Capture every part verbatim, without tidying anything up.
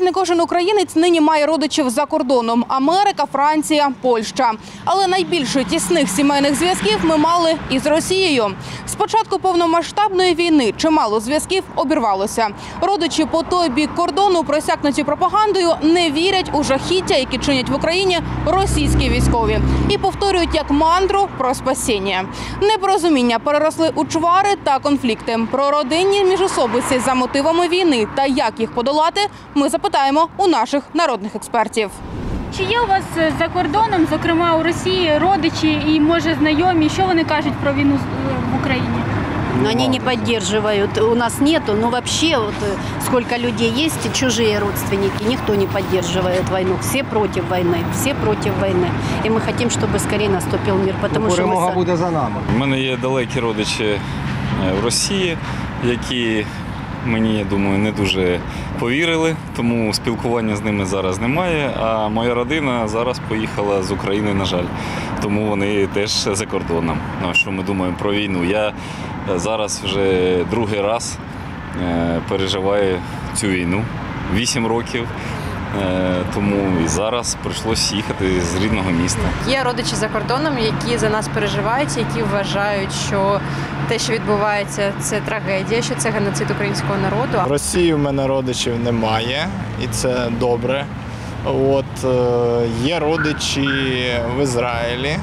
не кожен українець нині має родичів за кордоном – Америка, Франція, Польща. Але найбільше тісних сімейних зв'язків ми мали із Росією. З початку повномасштабної війни чимало зв'язків обірвалося. Родичі по той бік кордону, просякнуті пропагандою, не вірять у жахіття, які чинять в Україні російські військові. І повторюють як мантру про спасіння. Непорозуміння переросли у чвари та конфлікти. Про родинні міжособиці за мотивами війни та як їх подолати, ми запитаємо у наших народних експертів. Чи є у вас за кордоном, зокрема у Росії, родичі і, може, знайомі, що вони кажуть про війну в Україні? Они не поддерживают, у нас нету, но вообще вот сколько людей есть, чужие родственники, никто не поддерживает войну, все против войны, все против войны. И мы хотим, чтобы скорее наступил мир, потому що перемога буде за нами. У мене є далекі родичі в Росії, які мені, я думаю, не дуже повірили, тому спілкування з ними зараз немає, а моя родина зараз поїхала з України, на жаль, тому вони теж за кордоном. Ну, що ми думаємо про війну? Я зараз вже другий раз переживаю цю війну, вісім років. Тому і зараз прийшлося їхати з рідного міста. Є родичі за кордоном, які за нас переживають, які вважають, що те, що відбувається, це трагедія, що це геноцид українського народу. В Росії в мене родичів немає, і це добре. От, є родичі в Ізраїлі,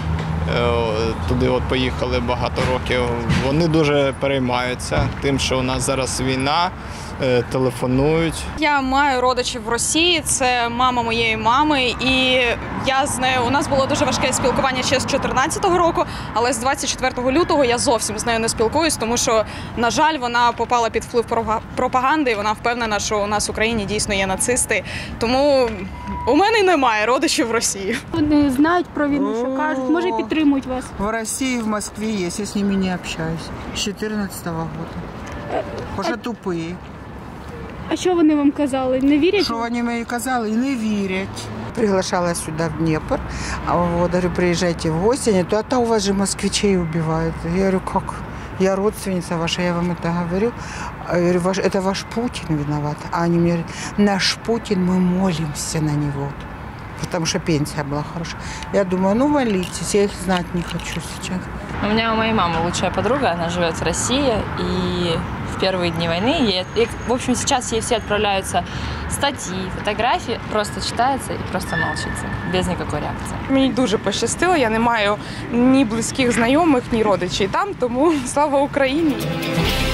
туди от поїхали багато років. Вони дуже переймаються тим, що у нас зараз війна, телефонують. Я маю родичів в Росії, це мама моєї мами, і я з нею, у нас було дуже важке спілкування ще з чотирнадцятого року, але з двадцять четвертого лютого я зовсім з нею не спілкуюсь, тому що, на жаль, вона попала під вплив пропаганди, і вона впевнена, що у нас в Україні дійсно є нацисти, тому у мене немає родичів в Росії. Вони знають про війну, що кажуть, може підтримують вас? В Росії, в Москві є, я з ними не общаюсь. З чотирнадцятого року. Уже тупі. А що вони вам казали? Не вірять? Що вони мені казали? Не вірять. Приглашала сюди, в Дніпр. А вот, говорю, приезжайте в гости. Они говорят, а у вас же москвичей убивают. Я говорю, как? Я родственница ваша, я вам это говорю. Я говорю, ваш, это ваш Путин виноват. А они мне говорят, наш Путин, мы молимся на него. Потому что пенсия была хорошая. Я думаю, ну молитесь, я их знать не хочу сейчас. У меня у моей мамы лучшая подруга, она живет в России, и в первые дни войны, ей, в общем, сейчас ей все отправляются статьи, фотографии, просто читается и просто молчится, без никакой реакции. Мені дуже пощастило, я не маю ні близьких знайомих, ні родичів там, тому слава Україні!